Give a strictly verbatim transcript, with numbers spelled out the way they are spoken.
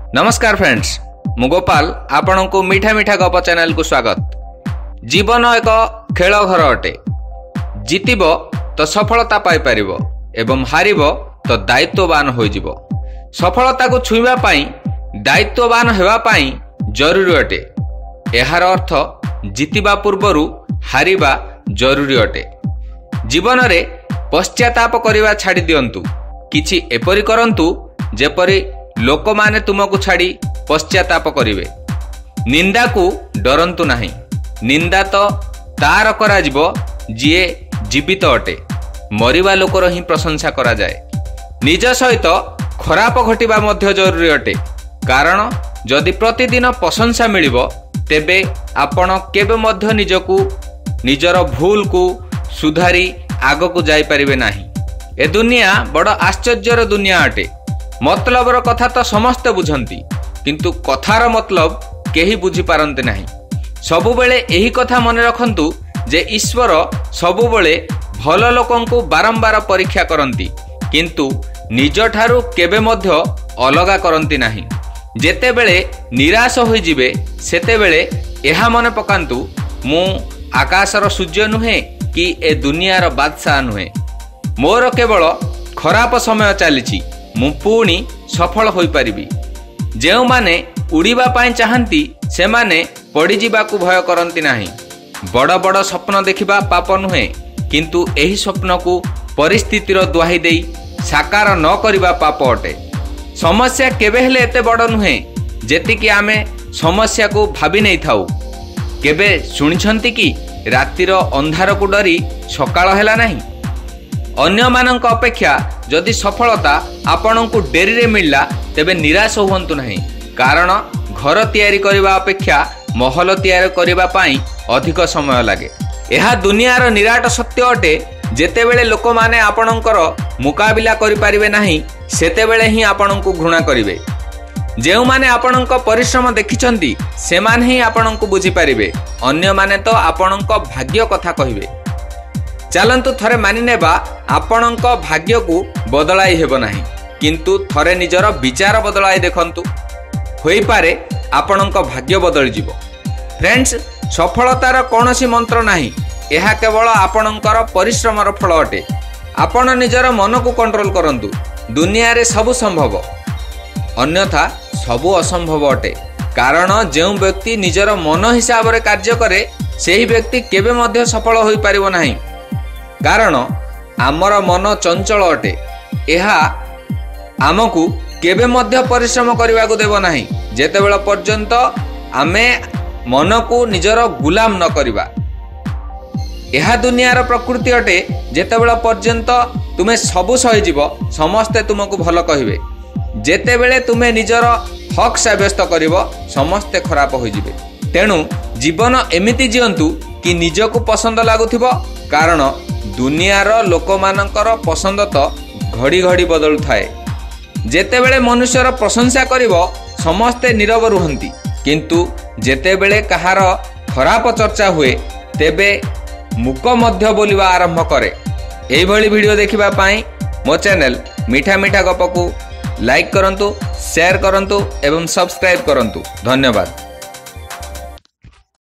नमस्कार फ्रेंड्स, मु गोपाल आपण को मीठा मीठा गप चैनल को स्वागत। जीवन एक खेल घर अटे। जीतब तो सफलता पाई परिबो एवं हारिबो तो दायित्ववान हो जिवो। सफलता को छुईबा पाई दायित्ववान हेबा पाई जरूरी अटे। एहार अर्थ जीतिबा पूर्वरु हारिबा जरूरी अटे। जीवन रे पश्चाताप करिबा छाड़ी दियंतु। किछि एपरि करंतु जेपरि लोक माने तुमको छाड़ी पश्चाताप करिवे। निंदा को डरंतु नहीं। निंदा तो तार करा जिवो जिए जीवित अटे। मरिबा लोकर ही प्रशंसा करा जाए। निज सहित खराप घटिबा मध्य जरूरी अटे। कारण जदि प्रतिदिन प्रशंसा मिलिबो तेबे आपण केबे मध्य निजकू निजर भूल को सुधारी आगकू जाई परिबे नाही। ए दुनिया बड़ आश्चर्यर दुनिया अटे। मतलबर कथा तो समस्ते बुझंती, किंतु कथार मतलब केही बुझी पारंते नाही। सबुबेले एही कथा मन रखंतु जे ईश्वर सबुबेले भल लोकंकु बारंबार परीक्षा करंती, किंतु निज ठारू केबे मध्य अलगा करंती नाही। जेतेबेले निराश होई जिवे सेतेबेले एहा मन पकांतु मु आकाशर सूर्य नुहे कि ए दुनियार बादशाह नुहे। मोर केवल खराब समय चलीछि, मु पुणी सफल होई परिबी। जेउ माने उड़ीबा पाई चाहंती से माने पड़ी जिबाकू भय करंती नाही। बड़ बड़ स्वप्न देखिबा पाप नुहे, किंतु एही स्वप्न को परिस्थितिर दुहाई देई साकार न करिबा पाप अटे। समस्या केबे हेले एते बड़ नुहे जेतिकी आमे समस्या को भाबी नै थाउ। केबे सुनिछंती कि रातिर अंधार को डरी सकाळ हेला नाही। अन्य मानक अपेक्षा जदि सफलता आपण को डेरी रे मिलला तेबे निराश होवंतु नहीं। कारण घर तैयारी करबा अपेक्षा महल तैयारी करबा पाई अधिक समय लागे। एहा दुनियार निराट सत्य अटे। जेतेबेले लोक माने आपणकर मुकाबिला करि परिबे नाही सेतेबेले ही आपण को घृणा करिवे। जेउ माने आपणक परिश्रम देखिचंती से माने ही आपण को बुझी परिबे। अन्य माने तो आपणक भाग्य कथा कहिबे। चलंतु थरे मानि नेबा आपणक भाग्य को बदलाई हेबो नाही, किंतु थरे निजर विचार बदलाई देखंतु। होई पारे आपणक भाग्य बदली जिवो। फ्रेंड्स, सफलतार कोनोसी मंत्र नाही। एहा केवल आपणकर परिश्रमर फल अटे। आपण निजर मन को कंट्रोल करंतु। दुनिया रे सब संभव, अन्यथा सबु असंभव अटे। कारण जेउ व्यक्ति निजर मन हिसाब रे कार्य करे सेही व्यक्ति केबे मध्य सफल होई परिबो नाही। कारण आमर मन चंचल अटे। एहा आमकू केबे मध्य परिश्रम करने को देव नाही जेतेबेला पर्यंत आमे मन को निजर गुलाम न करिबा। एहा दुनियार प्रकृति अटे। जेतेबेला पर्यंत तुमे सबु सही जीव समस्ते तुमको भल कहिबे। जेतेबेले तुमे निजर हक साब्यस्त करिवो समस्ते खराब होई जिवे। तेणु जीवन एमिति जियंतु कि निजको पसंद लागुथिबो। कारण दुनियार लोक मानकर पसंद तो घड़ी घड़ी बदलु थाए। जेतेबेले मनुष्यर प्रशंसा करिवो समस्ते नीरव रुहंती, किंतु जेतेबेले कहार खराब चर्चा हुए तेबे मुक मध्य बोलिबा आरंभ करे। एही भली वीडियो देखिबा पाई मो चैनल मीठा मीठा गप को लाइक करंतु, शेयर करंतु एवं सब्सक्राइब करंतु। धन्यवाद।